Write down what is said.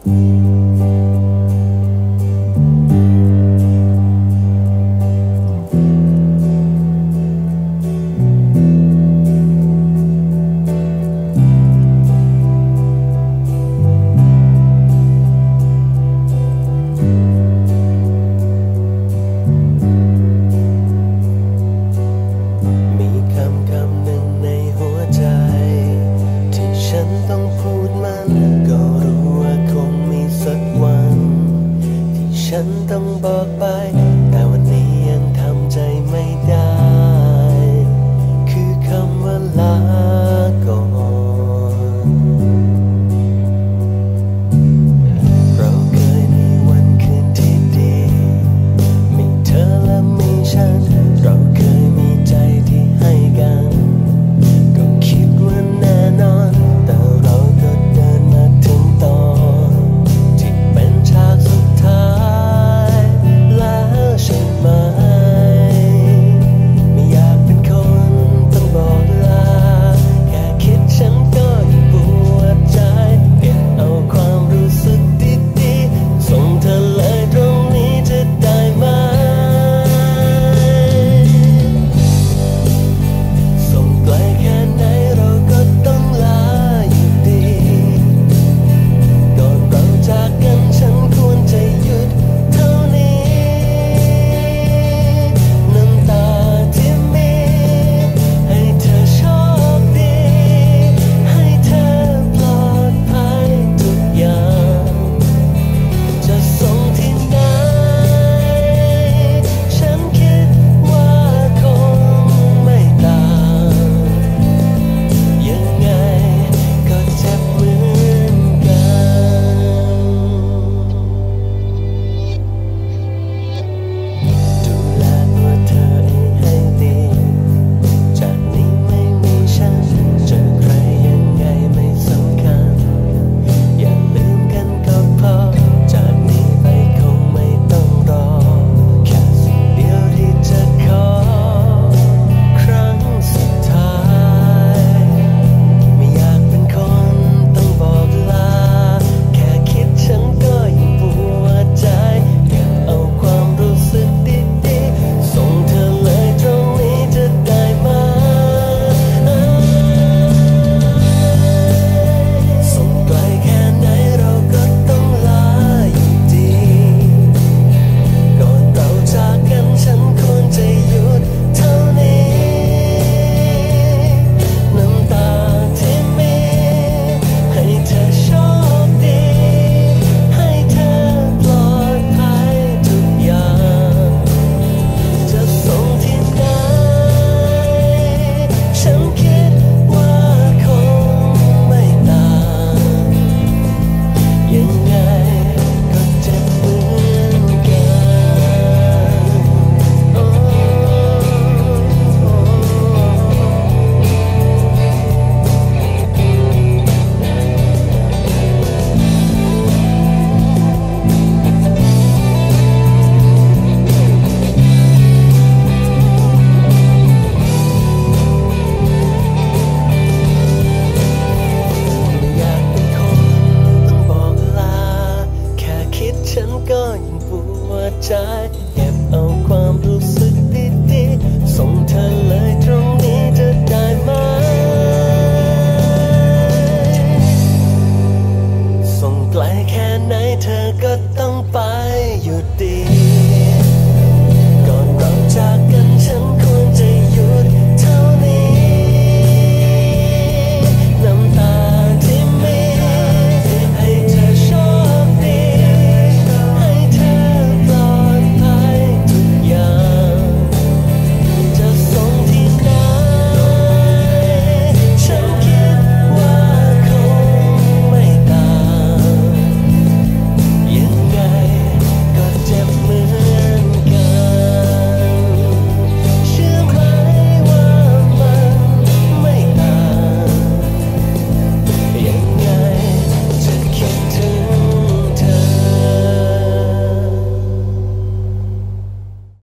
ฉันต้องบอกไปแต่วันนี้ยังทำใจไม่ได้คือคำว่าลาก่อนเราเคยมีวันคืนที่ดีมีเธอและมีฉันเราเคยมีใจที่ให้กันก็คิดว่าแน่นอนแต่เราก็เดินมาถึงตอนที่เป็นฉากสุดท้ายใช่ไหมไม่อยากเป็นคนต้องบอกลาแค่คิดฉันก็ยิ่งปวดใจเก็บเอาความรู้สึกดีๆส่งเธอเลยตรงนี้จะได้ไหมส่งไกลแค่ไหนเราก็ต้องลาอยู่ดีก่อนเราจากกันฉันควรจะหยุดเท่านี้ฉันก็ยิ่งปวดใจเก็บเอาความรู้สึกดีๆส่งเธอเลยตรงนี้จะได้ไหมส่งไกลแค่ไหนเธอก็